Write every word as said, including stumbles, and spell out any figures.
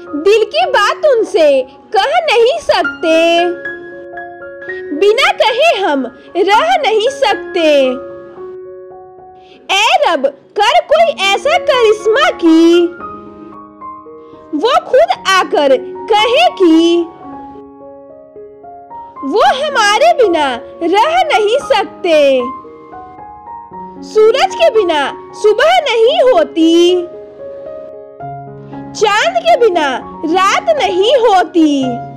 दिल की बात उनसे कह नहीं सकते, बिना कहे हम रह नहीं सकते। ऐ रब कर कोई ऐसा करिश्मा की वो खुद आकर कहे कि वो हमारे बिना रह नहीं सकते। सूरज के बिना सुबह नहीं होती, चांद के बिना रात नहीं होती।